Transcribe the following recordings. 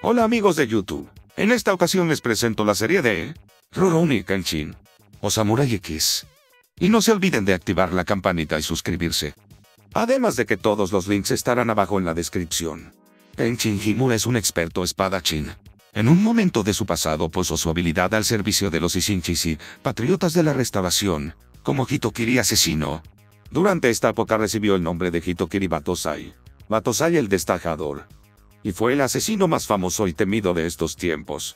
Hola amigos de YouTube, en esta ocasión les presento la serie de Rurouni Kenshin o Samurai X. Y no se olviden de activar la campanita y suscribirse. Además de que todos los links estarán abajo en la descripción. Kenshin Himura es un experto espadachín. En un momento de su pasado puso su habilidad al servicio de los Isshinchishi, patriotas de la restauración, como Hitokiri asesino. Durante esta época recibió el nombre de Hitokiri Batosai, Batosai el Destajador. Y fue el asesino más famoso y temido de estos tiempos.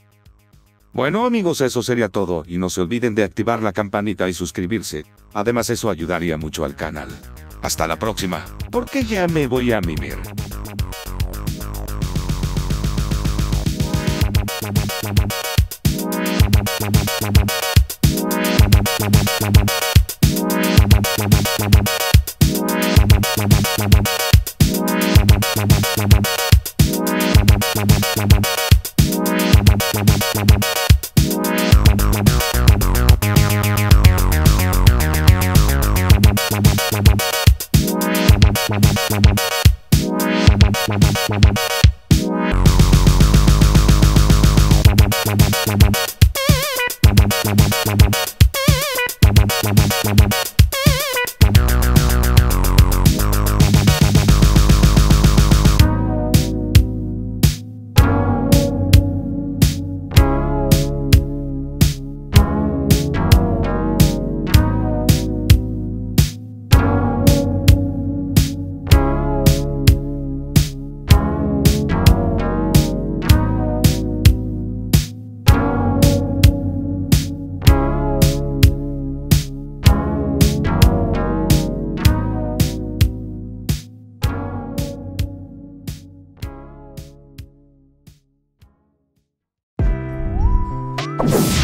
Bueno amigos, eso sería todo, y no se olviden de activar la campanita y suscribirse, además eso ayudaría mucho al canal. Hasta la próxima, porque ya me voy a mimir. You